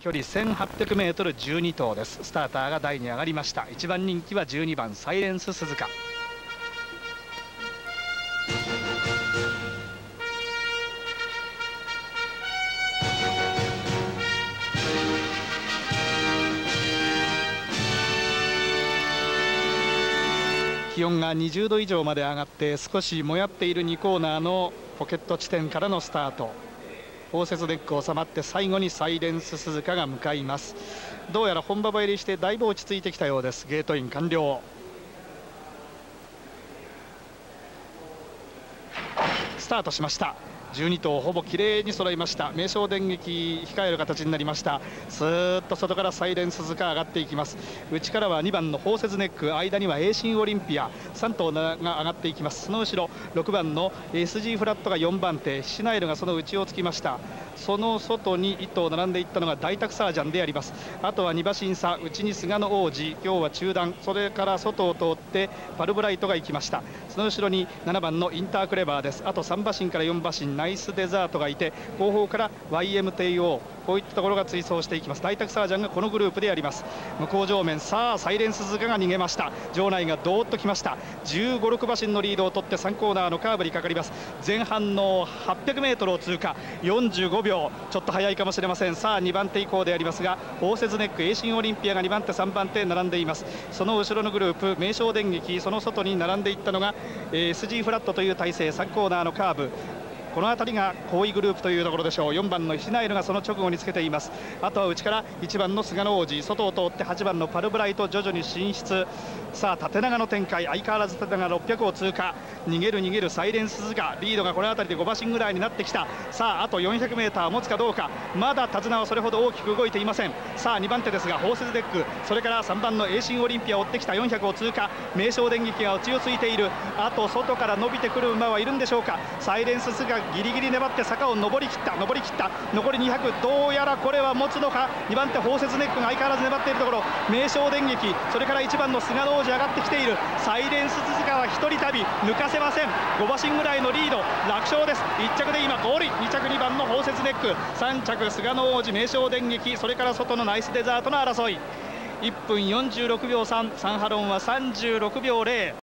距離 1800m 12頭です。スターターが台に上がりました。1番人気は12番サイレンス鈴鹿。気温が20度以上まで上がって少しもやっている2コーナーのポケット地点からのスタート。応接ネック収まって最後にサイレンス鈴鹿が向かいます。どうやら本馬場入りしてだいぶ落ち着いてきたようです。ゲートイン完了。スタートしました。12頭ほぼきれいに揃いました。名称電撃控える形になりました。スーッと外からサイレンス鈴鹿上がっていきます。内からは2番のホーセズネック、間にはエーシンオリンピア3頭が上がっていきます。その後ろ6番の SG フラットが4番手、シナエルがその内をつきました。その外に1頭並んでいったのが大沢サージャンであります。あとは2馬身差、内に菅野王子、今日は中段、それから外を通ってパルブライトが行きました。その後ろに7番のインタークレバーです。あと3馬身から4馬身ナイスデザートがいて、後方から YMTO、 こういったところが追走していきます。大沢サージャンがこのグループであります。向こう上面、さあサイレンス鈴鹿が逃げました。場内がどーっときました。15、6馬身のリードを取って3コーナーのカーブにかかります。前半の 800m を通過、45秒、ちょっと早いかもしれません。さあ2番手以降でありますが、ホーセズネック、エーシンオリンピアが2番手3番手並んでいます。その後ろのグループ名称電撃、その外に並んでいったのが SG フラットという体勢。3コーナーのカーブ、この辺りが好位グループというところでしょう。4番のシナエルがその直後につけています。あとは内から1番の菅野王子、外を通って8番のパルブライト、徐々に進出。さあ縦長の展開、相変わらず縦長600を通過。逃げるサイレンス鈴鹿、リードがこの辺りで5馬身ぐらいになってきた。さああと 400m 持つかどうか。まだ手綱はそれほど大きく動いていません。さあ2番手ですがホーセズデック、それから3番のエーシンオリンピアを追ってきた。400を通過、名称電撃が内をついている。あと外から伸びてくる馬はいるんでしょうか。サイレンス鈴鹿ギリギリ粘って坂を上りきった。残り200、どうやらこれは持つのか。2番手ホーセズネックが相変わらず粘っているところ、名称電撃、それから1番の菅野王子上がってきている。サイレンス鈴鹿は1人旅抜かせません。5馬身ぐらいのリード、楽勝です。1着で今ゴールイン、2着2番のホーセズネック、3着菅野王子、名称電撃、それから外のナイスデザートの争い。1分46秒3、サンハロンは36秒0。